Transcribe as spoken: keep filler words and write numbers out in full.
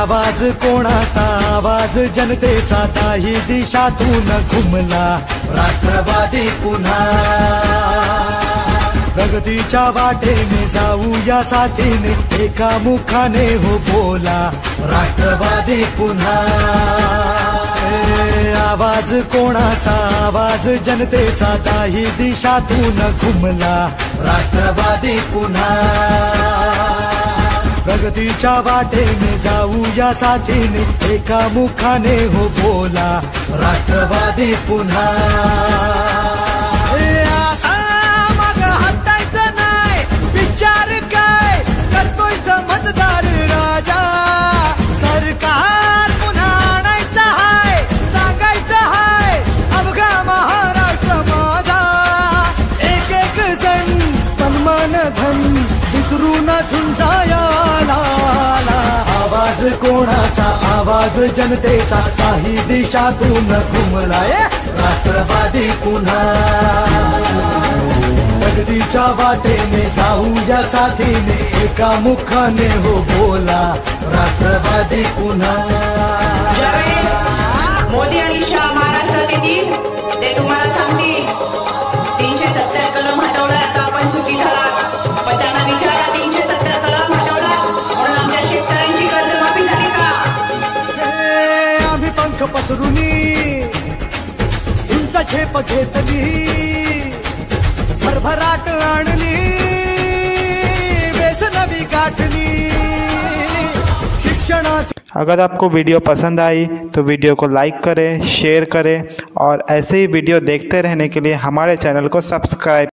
आवाज कोणाचा, आवाज जनतेचा, ताही दिशातून घुमला राष्ट्रवादी पुन्हा। प्रगतीच्या वाटेने जाऊया साथीने, एका मुखाने हो बोला राष्ट्रवादी पुन्हा। आवाज कोणाचा, आवाज जनतेचा, ताही दिशातून घुमला राष्ट्रवादी पुन्हा। प्रगतीच्या वाटेने जाऊया साथीने, एका मुखाने हो बोला राष्ट्रवादी पुन्हा। विसरून झुंजायाला आवाज कोणाचा, आवाज जनतेचा, काही दिशातून घुमलाय राष्ट्रवादी पुन्हा। प्रगतीच्या वाटेने जाऊया साथीने, एका मुखाने हो बोला राष्ट्रवादी पुन्हा। मोदी आणि शाह महाराष्ट्रात येतील ते तुम्हाला सांगतील। तीनशे सत्तर कलम हटवला, आता आपण चुकी झाला, पण त्यांना विचारा तीनशे सत्तर कलम हटवला म्हणून आमच्या शेतकऱ्यांची कर्जमाफी झाली का? आम्ही पंख पसरुनी उंच झेप घेतली, भरभराट आणली, बेस नवी गाठली शिक्षणा। अगर आपको वीडियो पसंद आई तो वीडियो को लाइक करें, शेयर करें और ऐसे ही वीडियो देखते रहने के लिए हमारे चैनल को सब्सक्राइब